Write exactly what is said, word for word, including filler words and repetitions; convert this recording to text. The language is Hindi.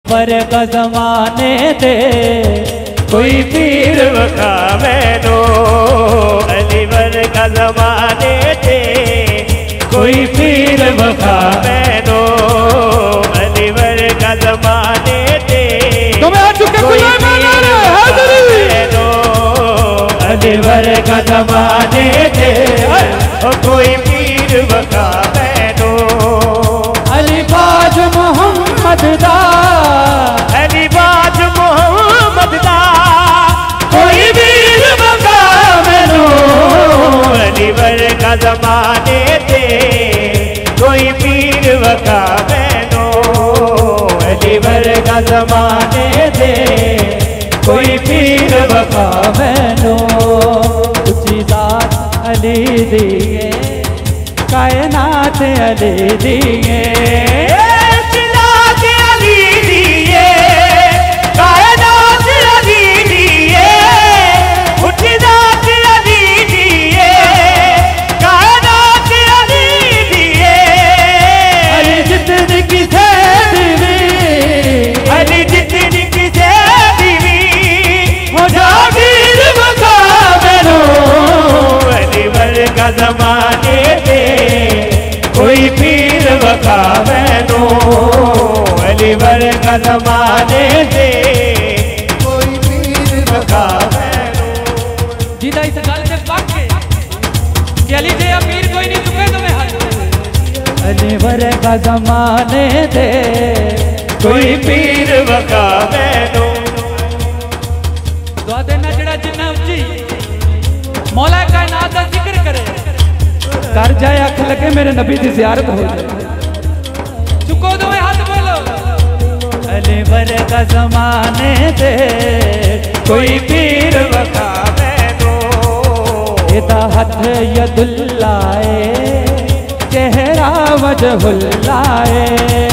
पर का जमाने दे कोई पीर वखा मैनो अलीवर का जमाने दे कोई पीर वखा मैनो अलीवर का जमाने दे अलीवर का जमाने दे कोई पीर वखा मैनो अलीबाज मोहम्मद दा अलीबाज मोहम्मद दा कोई पीर वखा मैनो अलीवर का जमाने दे कोई पीर वखा मैनो अलीवर का जमाने दे कोई पीर वफा मैनो ऊंची जात अली दिए कायनात अली दिए ऊंची जात अली दिए कायनात अली दिए ऊंची जात अली दिए कायनात अली दिए अली जितनी किसे दिवी अली जितनी किसे पीर वखा मैनो अलीवर का जमाने दे कोई पीर वखा मैनो अलीवर का जमाने दे कोई पीर वखा मैनो जीदा इस गाल से पाक के कि अली दे पीर कोई नहीं चुके तुम्हें हाथ अलीवर का जमाने दे कोई पीर वखा मैनो दुआ देना जड़ा जिन्ना उच्ची मौला कायनात दा जिक्र करे कर जाए अख लगे मेरे नबी दी ज़ियारत हो जाए चुको दो हाथ बोलो अलीवर का जमाने दे कोई पीर वखा मैनो एदा हथ यदुल्लाए चेहरा वजहुल्लाए